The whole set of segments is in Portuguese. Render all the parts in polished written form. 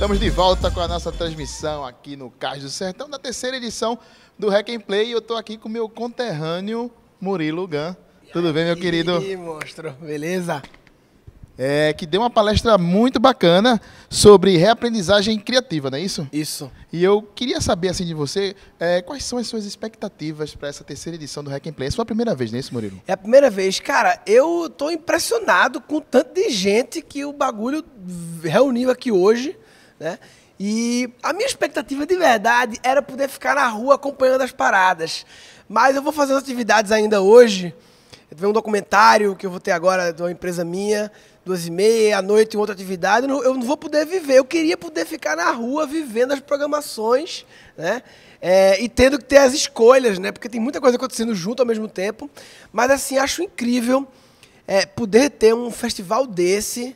Estamos de volta com a nossa transmissão aqui no Cais do Sertão, da terceira edição do Hack and Play. Eu estou aqui com o meu conterrâneo Murilo Gun. Tudo bem, meu querido? E aí, monstro, beleza? Que deu uma palestra muito bacana sobre reaprendizagem criativa, não é isso? Isso. E eu queria saber assim de você, quais são as suas expectativas para essa terceira edição do Hack and Play? É a sua primeira vez, não é isso, Murilo? É a primeira vez. Cara, eu tô impressionado com o tanto de gente que o bagulho reuniu aqui hoje, né? E a minha expectativa de verdade era poder ficar na rua acompanhando as paradas. Mas eu vou fazer as atividades ainda hoje. Eu tenho um documentário que eu vou ter agora de uma empresa minha, 2h30, à noite, em outra atividade. Eu não vou poder viver. Eu queria poder ficar na rua vivendo as programações, né? E tendo que ter as escolhas, né? Porque tem muita coisa acontecendo junto ao mesmo tempo. Mas, assim, acho incrível poder ter um festival desse,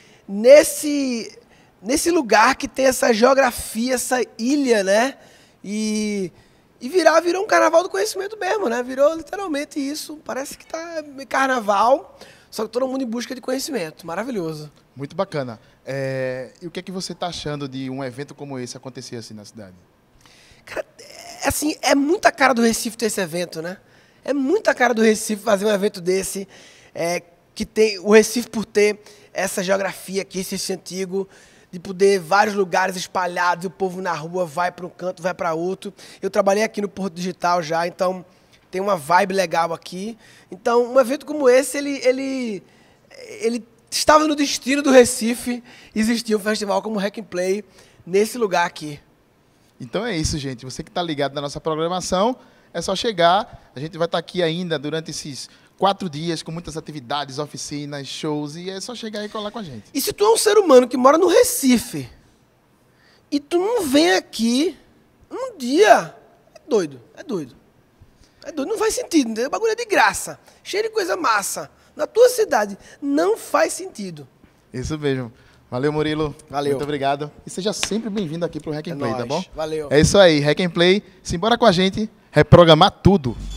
nesse lugar que tem essa geografia, essa ilha, né? E virou um carnaval do conhecimento mesmo, né? Virou literalmente isso. Parece que tá carnaval, só que todo mundo em busca de conhecimento. Maravilhoso. Muito bacana. E o que é que você está achando de um evento como esse acontecer assim na cidade? Cara, assim, é muita cara do Recife ter esse evento, né? É muita cara do Recife fazer um evento desse, que tem o Recife por ter essa geografia aqui, esse antigo, de poder vários lugares espalhados, e o povo na rua vai para um canto, vai para outro. Eu trabalhei aqui no Porto Digital já, então tem uma vibe legal aqui. Então, um evento como esse, ele estava no destino do Recife, existia um festival como Hack and Play nesse lugar aqui. Então é isso, gente. Você que está ligado na nossa programação, é só chegar. A gente vai estar aqui ainda durante esses 4 dias, com muitas atividades, oficinas, shows, e é só chegar e colar com a gente. E se tu é um ser humano que mora no Recife, e tu não vem aqui um dia, é doido. Não faz sentido, entendeu? O bagulho é de graça, cheio de coisa massa. Na tua cidade, não faz sentido. Isso mesmo. Valeu, Murilo. Valeu. Muito obrigado. E seja sempre bem-vindo aqui pro Hack and Play, tá bom? Valeu. É isso aí, Hack and Play. Simbora com a gente reprogramar tudo.